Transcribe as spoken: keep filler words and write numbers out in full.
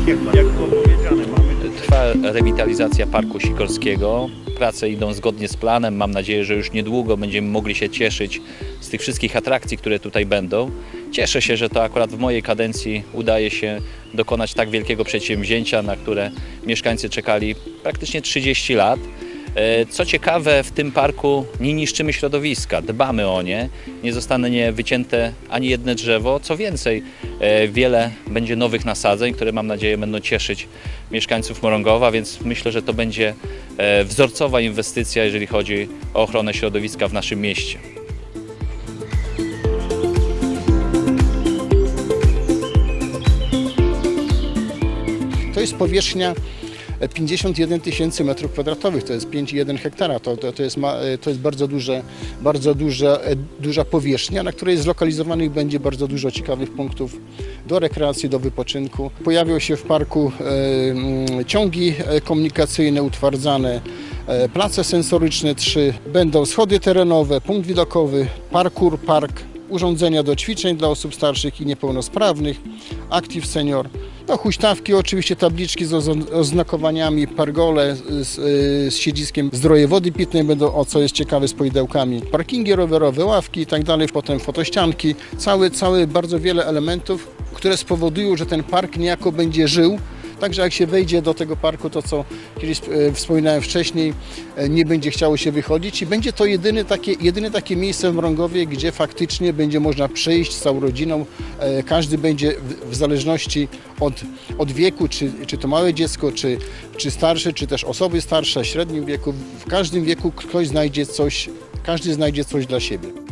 tak jak, jak było powiedziane, mamy... Trwa rewitalizacja Parku Sikorskiego. Prace idą zgodnie z planem. Mam nadzieję, że już niedługo będziemy mogli się cieszyć z tych wszystkich atrakcji, które tutaj będą. Cieszę się, że to akurat w mojej kadencji udaje się dokonać tak wielkiego przedsięwzięcia, na które mieszkańcy czekali praktycznie trzydzieści lat. Co ciekawe, w tym parku nie niszczymy środowiska, dbamy o nie, nie zostanie wycięte ani jedno drzewo. Co więcej, wiele będzie nowych nasadzeń, które mam nadzieję będą cieszyć mieszkańców Morągowa, więc myślę, że to będzie wzorcowa inwestycja, jeżeli chodzi o ochronę środowiska w naszym mieście. To jest powierzchnia pięćdziesiąt jeden tysięcy metrów kwadratowych, to jest pięć przecinek jeden hektara, to, to, to, jest, to jest bardzo, duże, bardzo duża, duża powierzchnia, na której zlokalizowanych będzie bardzo dużo ciekawych punktów do rekreacji, do wypoczynku. Pojawią się w parku e, ciągi komunikacyjne utwardzane, e, place sensoryczne trzy, będą schody terenowe, punkt widokowy, parkour, park, urządzenia do ćwiczeń dla osób starszych i niepełnosprawnych, Active Senior, no, huśtawki, oczywiście tabliczki z oznakowaniami, pargole z, z siedziskiem zdroje wody pitnej będą, o co jest ciekawe, z poidełkami, parkingi rowerowe, ławki i tak dalej, potem fotościanki, cały, cały bardzo wiele elementów, które spowodują, że ten park niejako będzie żył. Także jak się wejdzie do tego parku, to co kiedyś wspominałem wcześniej, nie będzie chciało się wychodzić i będzie to jedyne takie, jedyne takie miejsce w Mrągowie, gdzie faktycznie będzie można przyjść z całą rodziną. Każdy będzie w zależności od, od wieku, czy, czy to małe dziecko, czy, czy starsze, czy też osoby starsze, w średnim wieku, w każdym wieku ktoś znajdzie coś, każdy znajdzie coś dla siebie.